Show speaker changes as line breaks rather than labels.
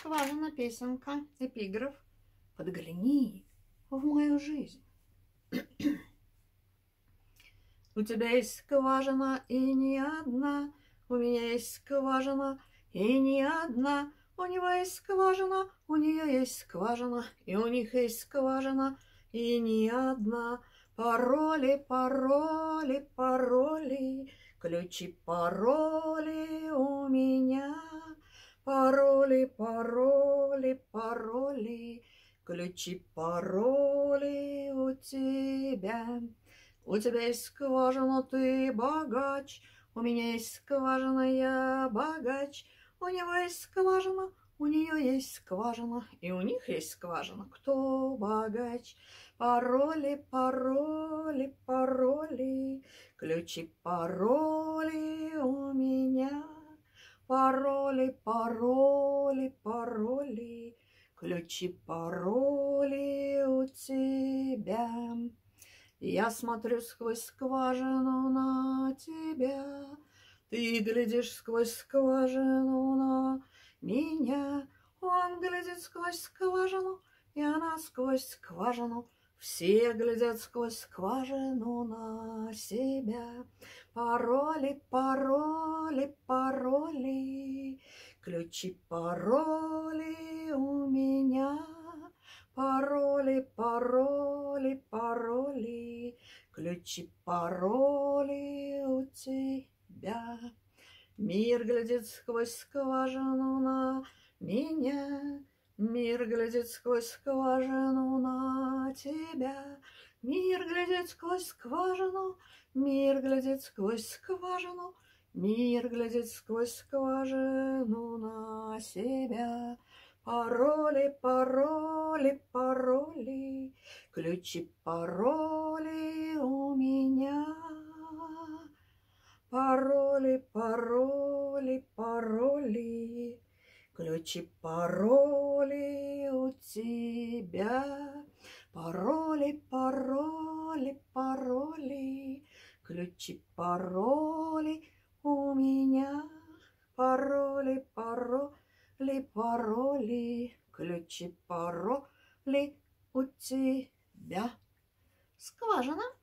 Скважина, песенка, эпиграф. Подгляни в мою жизнь. У тебя есть скважина и не одна, у меня есть скважина и не одна, у него есть скважина, у нее есть скважина, и у них есть скважина и не одна. Пароли, пароли, пароли, ключи, пароли у меня. Пароли, пароли, пароли, ключи, пароли у тебя. У тебя есть скважина, ты богач, у меня есть скважина, я богач. У него есть скважина, у нее есть скважина, и у них есть скважина. Кто богач? Пароли, пароли, пароли, ключи, пароли у меня. Пароли, пароли, пароли, ключи, пароли у тебя. Я смотрю сквозь скважину на тебя, ты глядишь сквозь скважину на меня. Он глядит сквозь скважину, и она сквозь скважину. Все глядят сквозь скважину на себя. Пароли, пароли, пароли, ключи, пароли у меня. Пароли, пароли, пароли, ключи, пароли у тебя. Мир глядит сквозь скважину на меня, мир глядит сквозь скважину на тебя. Мир глядит сквозь скважину, мир глядит сквозь скважину, мир глядит сквозь скважину на себя. Пароли, пароли, пароли, ключи, пароли у меня. Пароли, пароли, пароли, ключи, пароли у тебя. Пароли, пароли, пароли, ключи, пароли у меня. Пароли, пароли, пароли, ключи, пароли у тебя. Скважина.